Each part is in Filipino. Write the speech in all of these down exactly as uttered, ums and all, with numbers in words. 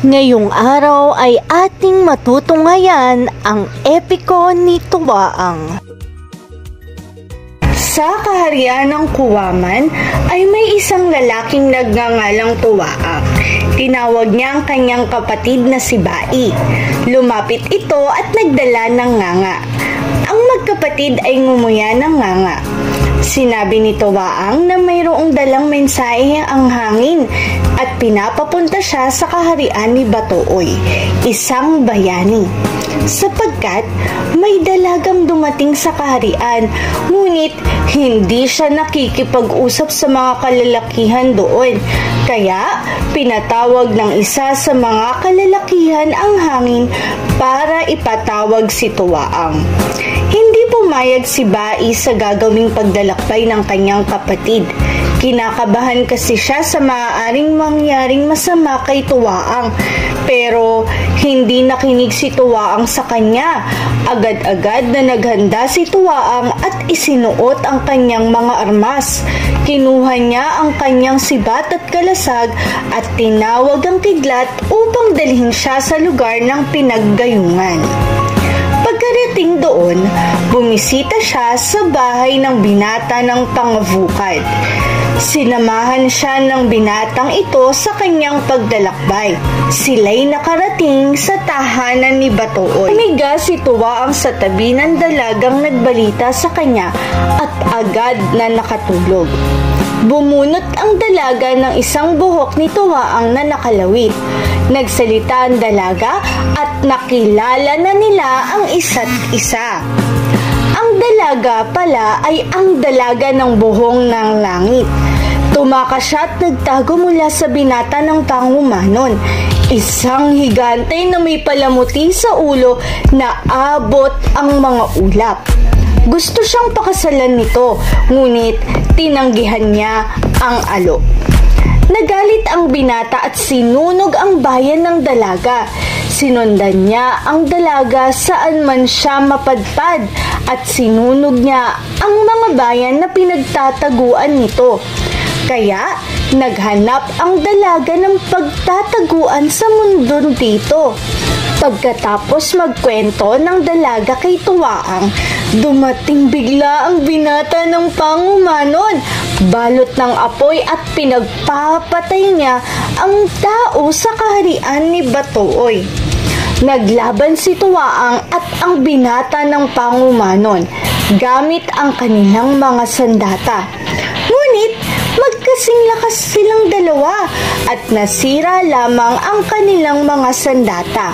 Ngayong araw ay ating matutunghayan ang epiko ni Tuwaang. Sa kaharian ng Kuwaman ay may isang lalaking nagngangalang Tuwaang. Tinawag niya ang kanyang kapatid na si Bai. Lumapit ito at nagdala ng nganga. Ang magkapatid ay ngumuya ng nganga. Sinabi ni Tuwaang na mayroong dalang mensahe ang hangin at pinapapunta siya sa kaharian ni Batuoy, isang bayani. Sapagkat may dalagang dumating sa kaharian, ngunit hindi siya nakikipag-usap sa mga kalalakihan doon. Kaya pinatawag ng isa sa mga kalalakihan ang hangin para ipatawag si Tuwaang. Hindi pumayag si Bai sa gagawing pagdalakbay ng kanyang kapatid. Kinakabahan kasi siya sa maaaring mangyaring masama kay Tuwaang. Pero hindi nakinig si Tuwaang sa kanya. Agad-agad na naghanda si Tuwaang at isinuot ang kanyang mga armas. Kinuha niya ang kanyang sibat at kalasag at tinawag ang kidlat upang dalhin siya sa lugar ng pinaggayungan. Pagkarating doon, bumisita siya sa bahay ng binata ng pangavukad. Sinamahan siya ng binatang ito sa kanyang pagdalakbay. Sila'y nakarating sa tahanan ni Batuoy. Umiga si Tuwaang sa tabi ng dalagang nagbalita sa kanya at agad na nakatulog. Bumunot ang dalaga ng isang buhok ni Tuwaang na nakalawit. Nagsalita ang dalaga at nakilala na nila ang isa't isa. Ang dalaga pala ay ang dalaga ng buhong ng langit. Tumakas siya at nagtago mula sa binata ng pangumanon. Isang higante na may palamuti sa ulo na abot ang mga ulap. Gusto siyang pakasalan nito, ngunit tinanggihan niya ang alok. Nagalit ang binata at sinunog ang bayan ng dalaga. Sinundan niya ang dalaga saan man siya mapadpad at sinunog niya ang mga bayan na pinagtataguan nito. Kaya naghanap ang dalaga ng pagtataguan sa mundo dito. Pagkatapos magkwento ng dalaga kay Tuwaang, dumating bigla ang binata ng pangumanon. Balot ng apoy at pinagpapatay niya ang tao sa kaharian ni Batuoy. Naglaban si Tuwaang at ang binata ng pangumanon gamit ang kanilang mga sandata. Ngunit magkasing lakas silang dalawa at nasira lamang ang kanilang mga sandata.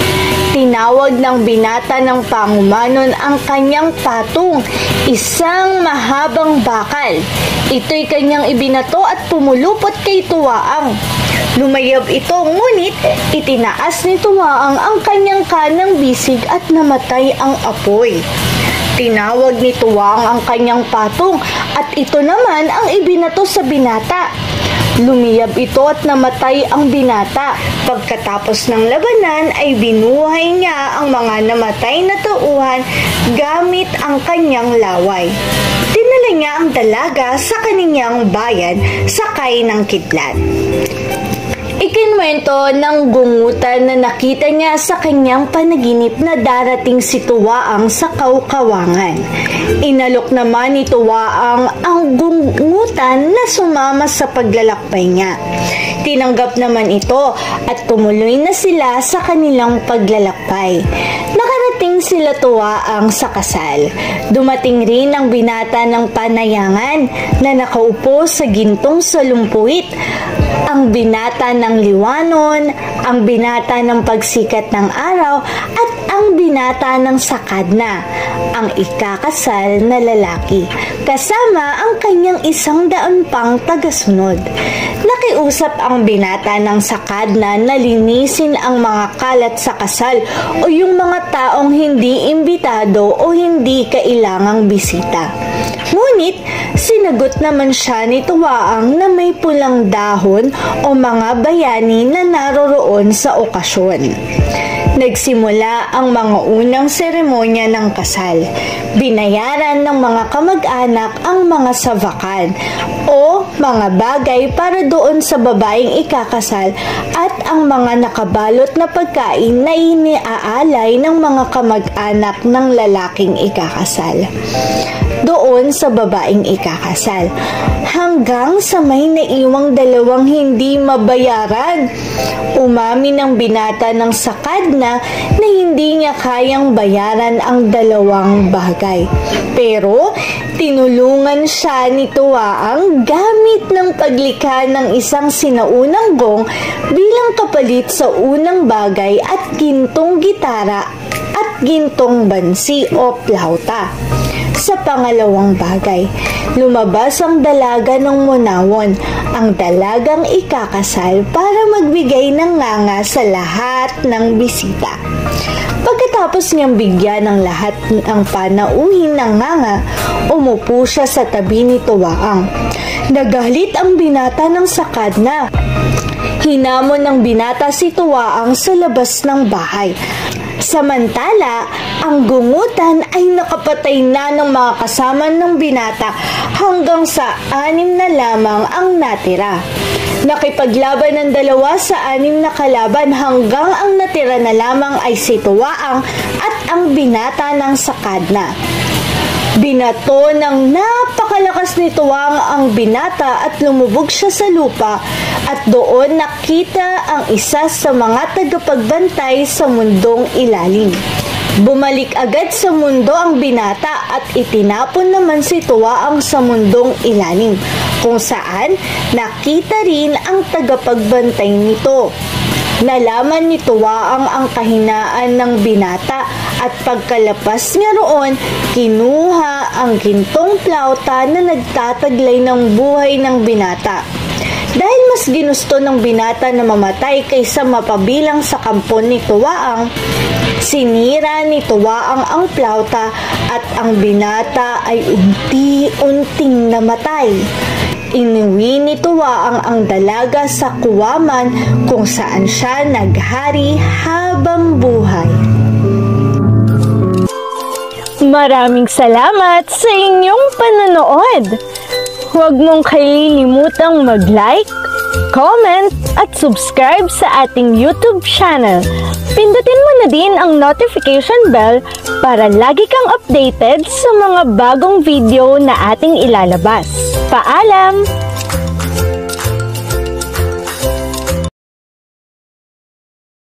Tinawag ng binata ng pangumanon ang kanyang patong, isang mahabang bakal. Ito'y kanyang ibinato at pumulupot kay Tuwaang. Lumayab ito, ngunit itinaas ni Tuwaang ang kanyang kanang bisig at namatay ang apoy. Tinawag ni Tuwaang ang kanyang patong at ito naman ang ibinato sa binata. Lumiyab ito at namatay ang binata. Pagkatapos ng labanan ay binuhay niya ang mga namatay na tauhan gamit ang kanyang laway. Dinala niya ang dalaga sa kanyang bayan sakay ng kidlat. Ikinwento ng gungutan na nakita niya sa kanyang panaginip na darating si Tuwaang sa Kawkawangan. Inalok naman ni Tuwaang ang gungutan na sumama sa paglalakbay niya. Tinanggap naman ito at tumuloy na sila sa kanilang paglalakbay. Nakarating sila Tuwaang sa kasal. Dumating rin ang binata ng panayangan na nakaupo sa gintong salumpuit. Ang binata ng liwanon, ang binata ng pagsikat ng araw, at ang binata ng sakadna, ang ikakasal na lalaki, kasama ang kanyang isang daan pang tagasunod. Nakiusap ang binata ng sakadna na linisin ang mga kalat sa kasal o yung mga taong hindi imbitado o hindi kailangang bisita. Ngunit, sinagot naman siya ni Tuwaang na may pulang dahon o mga bayani na naroroon sa okasyon. Nagsimula ang mga unang seremonya ng kasal. Binayaran ng mga kamag-anak ang mga savakan o mga bagay para doon sa babaeng ikakasal at ang mga nakabalot na pagkain na iniaalay ng mga kamag-anak ng lalaking ikakasal doon sa babaeng ikakasal, hanggang sa may naiwang dalawang hindi mabayaran. Umamin ng binata ng sakad na na hindi niya kayang bayaran ang dalawang bagay. Pero tinulungan siya ni Tuwaang gamit ng paglikha ng isang sinaunang gong bilang kapalit sa unang bagay at gintong gitara at gintong bansi o plauta. Sa pangalawang bagay, lumabas ang dalaga ng munawon, ang dalagang ikakasal para magbigay ng nganga sa lahat ng bisita. Pagkatapos niyang bigyan ng lahat ng panauhin ng nganga, umupo siya sa tabi ni Tuwaang. Nagalit ang binata ng sakad na. Hinamon ng binata si Tuwaang sa labas ng bahay. Samantala, ang gungutan ay nakapatay na ng mga kasama ng binata hanggang sa anim na lamang ang natira. Nakipaglaban ng dalawa sa anim na kalaban hanggang ang natira na lamang ay si Tuwaang at ang binata ng sakadna. Binato ng napakalakas ni Tuwaang ang binata at lumubog siya sa lupa at doon nakita ang isa sa mga tagapagbantay sa mundong ilalim. Bumalik agad sa mundo ang binata at itinapon naman si Tuwaang sa mundong ilalim, kung saan nakita rin ang tagapagbantay nito. Nalaman ni Tuwaang ang kahinaan ng binata at pagkalapas niya roon, kinuha ang gintong plauta na nagtataglay ng buhay ng binata. Dahil mas ginusto ng binata na mamatay kaysa mapabilang sa kampon ni Tuwaang, sinira ni Tuwaang ang plauta at ang binata ay unti-unting namatay. Inuwi ni Tuwaang ang dalaga sa kuwaman kung saan siya naghari habang buhay. Maraming salamat sa inyong panonood! Huwag mong kalilimutang mag-like, comment, at subscribe sa ating YouTube channel. Pindutin mo na din ang notification bell para lagi kang updated sa mga bagong video na ating ilalabas. Paalam!